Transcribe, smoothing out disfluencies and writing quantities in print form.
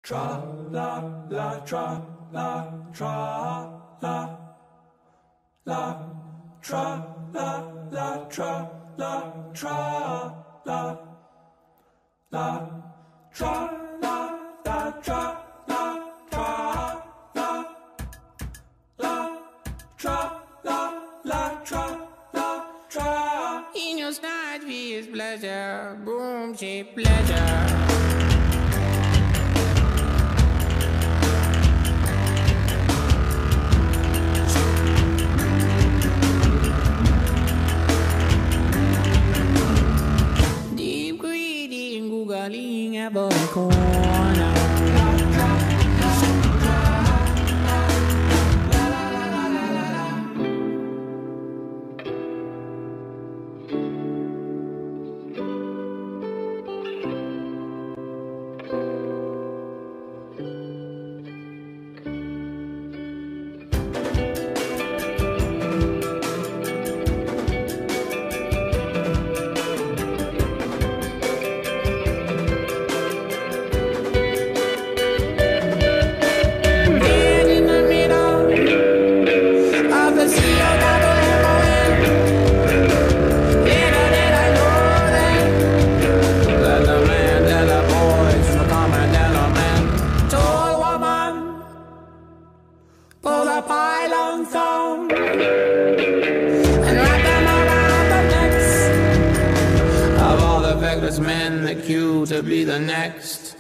Tra la la tra la tra la la tra la la tra la tra la la tra la la tra la tra la la tra la la tra la tra. In your side is pleasure, boom, cheap pleasure. Galinha bocona. Pull the pylon song and wrap them around the necks of all the feckless men that queue to be the next.